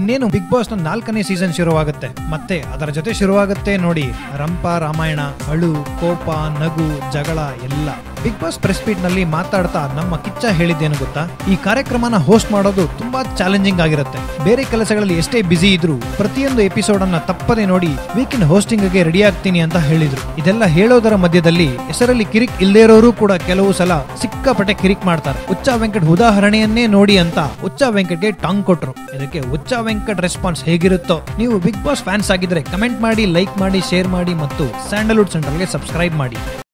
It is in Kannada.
ಇನ್ನೇನು ಬಿಗ್ ಬಾಸ್ ನ 4ನೇ ಸೀಸನ್ ಶುರುವಾಗುತ್ತೆ. ಮತ್ತೆ ಅದರ ಜೊತೆ ಶುರುವಾಗುತ್ತೆ ನೋಡಿ ರಂಪ ರಾಮಾಯಣ, ಅಳು, ಕೋಪ, ನಗು, ಜಗಳ ಎಲ್ಲ. ಬಿಗ್ ಬಾಸ್ ಪ್ರೆಸ್ ಮೀಟ್ ನಲ್ಲಿ ಮಾತಾಡ್ತಾ ನಮ್ಮ ಕಿಚ್ಚ ಹೇಳಿದ್ದೇನು ಗೊತ್ತಾ, ಈ ಕಾರ್ಯಕ್ರಮನ ಹೋಸ್ಟ್ ಮಾಡೋದು ತುಂಬಾ ಚಾಲೆಂಜಿಂಗ್ ಆಗಿರುತ್ತೆ. ಬೇರೆ ಕೆಲಸಗಳಲ್ಲಿ ಎಷ್ಟೇ ಬಿಸಿ ಇದ್ರು ಪ್ರತಿಯೊಂದು ಎಪಿಸೋಡ್ ಅನ್ನ ತಪ್ಪದೆ ನೋಡಿ ವೀಕೆಂಡ್ ಹೋಸ್ಟಿಂಗ್ ಗೆ ರೆಡಿ ಆಗ್ತೀನಿ ಅಂತ ಹೇಳಿದ್ರು. ಇದೆಲ್ಲ ಹೇಳೋದರ ಮಧ್ಯದಲ್ಲಿ ಹೆಸರಲ್ಲಿ ಕಿರಿಕ್ ಇಲ್ಲದೇ ಇರೋರು ಕೂಡ ಕೆಲವು ಸಲ ಸಿಕ್ಕಾಪಟ್ಟೆ ಕಿರಿಕ್ ಮಾಡ್ತಾರೆ. ಹುಚ್ಚ ವೆಂಕಟ್ ಉದಾಹರಣೆಯನ್ನೇ ನೋಡಿ ಅಂತ ಹುಚ್ಚ ವೆಂಕಟ್ಗೆ ಟಾಂಗ್ ಕೊಟ್ರು. ಇದಕ್ಕೆ ಹುಚ್ಚ ವೆಂಕಟ್ ರೆಸ್ಪಾನ್ಸ್ ಹೇಗಿರುತ್ತೋ. ನೀವು ಬಿಗ್ ಬಾಸ್ ಫ್ಯಾನ್ಸ್ ಆಗಿದ್ರೆ ಕಮೆಂಟ್ ಮಾಡಿ, ಲೈಕ್ ಮಾಡಿ, ಶೇರ್ ಮಾಡಿ ಮತ್ತು ಸ್ಯಾಂಡಲ್ವುಡ್ ಸೆಂಟ್ರಲ್ಗೆ ಸಬ್ಸ್ಕ್ರೈಬ್ ಮಾಡಿ.